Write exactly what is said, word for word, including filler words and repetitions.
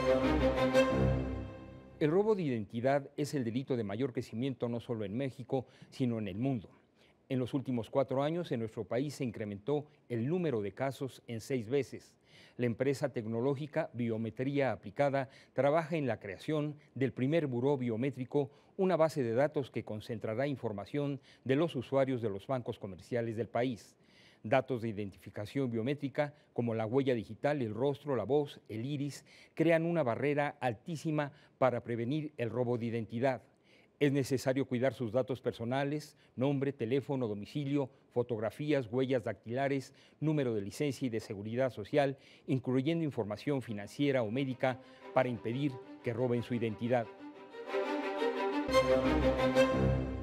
El robo de identidad es el delito de mayor crecimiento no solo en México, sino en el mundo. En los últimos cuatro años en nuestro país se incrementó el número de casos en seis veces. La empresa tecnológica Biometría Aplicada trabaja en la creación del primer buró biométrico, una base de datos que concentrará información de los usuarios de los bancos comerciales del país. Datos de identificación biométrica como la huella digital, el rostro, la voz, el iris, crean una barrera altísima para prevenir el robo de identidad. Es necesario cuidar sus datos personales, nombre, teléfono, domicilio, fotografías, huellas dactilares, número de licencia y de seguridad social, incluyendo información financiera o médica para impedir que roben su identidad.